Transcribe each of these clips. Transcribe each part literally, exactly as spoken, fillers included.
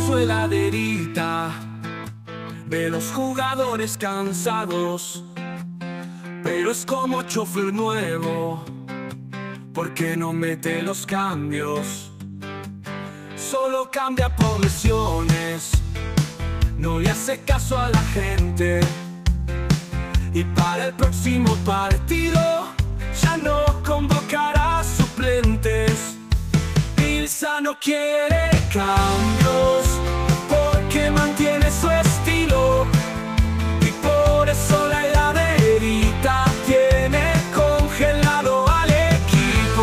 heladerita, ve los jugadores cansados, pero es como chofer nuevo, porque no mete los cambios. Solo cambia por lesiones, no le hace caso a la gente, y para el próximo partido ya no convocará suplentes. Bielsa no quiere cambios porque mantiene su estilo, y por eso la heladerita tiene congelado al equipo.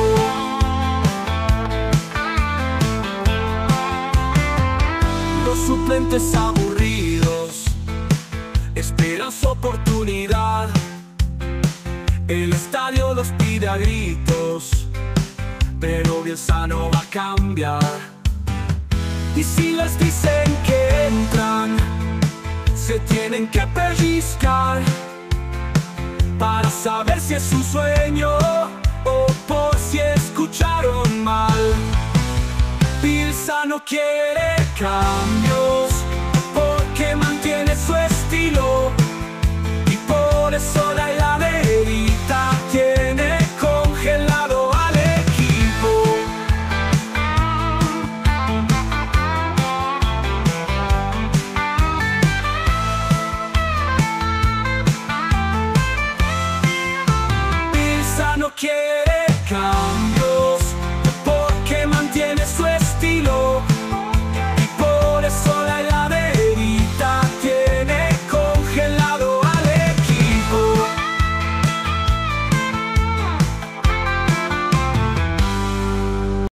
Los suplentes aburridos esperan su oportunidad, el estadio los pide a gritos, pero Bielsa no va a cambiar. Y si les dicen que entran, se tienen que pellizcar para saber si es un sueño o por si escucharon mal. Bielsa no quiere cambios porque mantiene su estilo, y por eso la